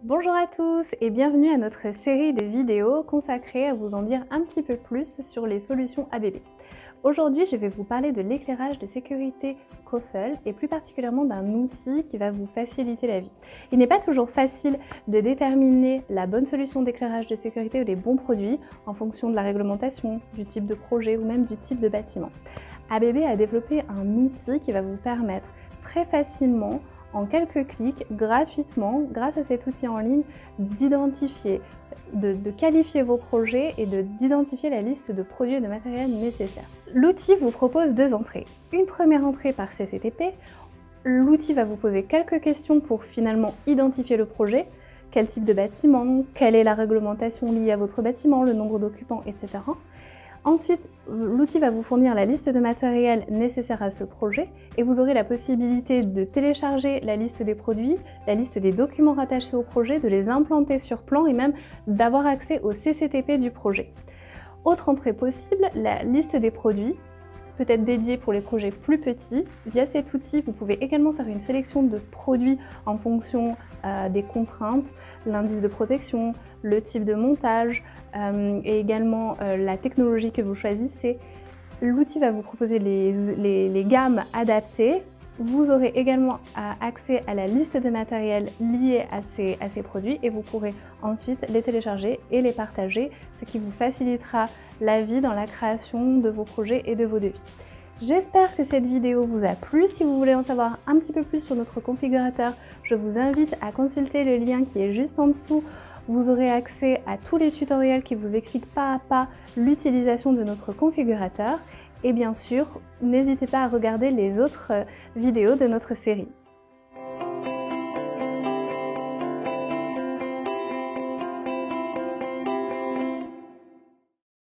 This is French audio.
Bonjour à tous et bienvenue à notre série de vidéos consacrée à vous en dire un petit peu plus sur les solutions ABB. Aujourd'hui, je vais vous parler de l'éclairage de sécurité Koffel et plus particulièrement d'un outil qui va vous faciliter la vie. Il n'est pas toujours facile de déterminer la bonne solution d'éclairage de sécurité ou les bons produits en fonction de la réglementation, du type de projet ou même du type de bâtiment. ABB a développé un outil qui va vous permettre très facilement, en quelques clics, gratuitement, grâce à cet outil en ligne, d'identifier, de qualifier vos projets et d'identifier la liste de produits et de matériel nécessaires. L'outil vous propose deux entrées. Une première entrée par CCTP. L'outil va vous poser quelques questions pour finalement identifier le projet. Quel type de bâtiment, quelle est la réglementation liée à votre bâtiment, le nombre d'occupants, etc. Ensuite, l'outil va vous fournir la liste de matériel nécessaire à ce projet et vous aurez la possibilité de télécharger la liste des produits, la liste des documents rattachés au projet, de les implanter sur plan et même d'avoir accès au CCTP du projet. Autre entrée possible, la liste des produits peut être dédiée pour les projets plus petits. Via cet outil, vous pouvez également faire une sélection de produits en fonction des contraintes, l'indice de protection, le type de montage et également la technologie que vous choisissez. L'outil va vous proposer les gammes adaptées. Vous aurez également accès à la liste de matériel liée à ces produits et vous pourrez ensuite les télécharger et les partager, ce qui vous facilitera la vie dans la création de vos projets et de vos devis. J'espère que cette vidéo vous a plu. Si vous voulez en savoir un petit peu plus sur notre configurateur, je vous invite à consulter le lien qui est juste en dessous. Vous aurez accès à tous les tutoriels qui vous expliquent pas à pas l'utilisation de notre configurateur. Et bien sûr, n'hésitez pas à regarder les autres vidéos de notre série.